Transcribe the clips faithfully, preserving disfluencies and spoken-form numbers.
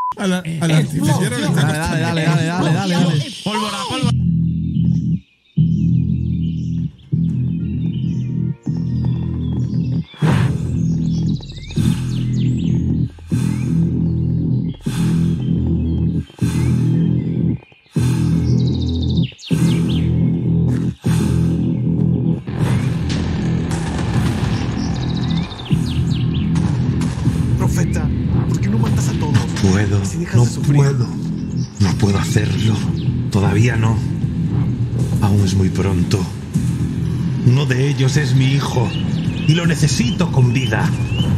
A la, a la artificiera le está Dale, dale, dale, dale, dale, dale, dale. Pólvora, pólvora. Profeta, ¿por qué no matas a todos? Puedo, Así dejas no de sufrir. puedo. No puedo hacerlo. Todavía no. Aún es muy pronto. Uno de ellos es mi hijo. Y lo necesito con vida.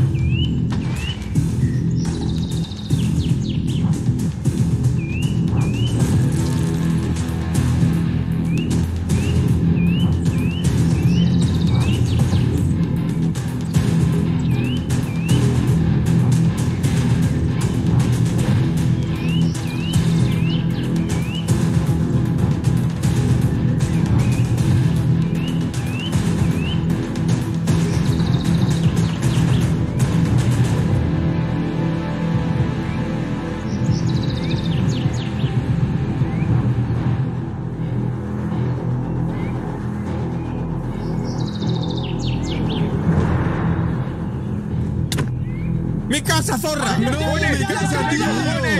¡Mi casa, zorra! ¡No, mi casa, tío!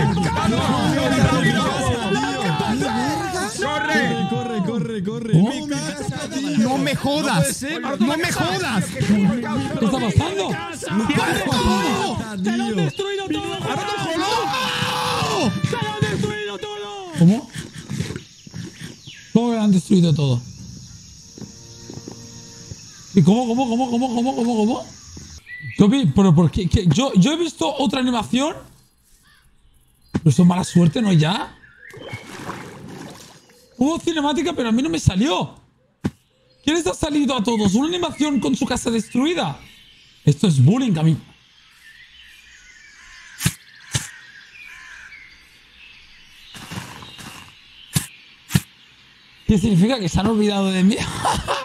¡Corre! Corre, corre, corre. ¡Mi casa, tío! ¡No me jodas! ¡No me jodas! ¿Qué está pasando? ¡Te lo han destruido todo! ¡Te lo han destruido todo! ¿Cómo? ¿Cómo que han destruido todo? ¿Y cómo, cómo, cómo, cómo, cómo, cómo, cómo? Yo vi, pero ¿por qué? ¿Qué? Yo, yo he visto otra animación. Pero eso es mala suerte, ¿no? Ya. Hubo cinemática, pero a mí no me salió. ¿Quién les ha salido a todos? ¿Una animación con su casa destruida? Esto es bullying a mí. ¿Qué significa? Que se han olvidado de mí.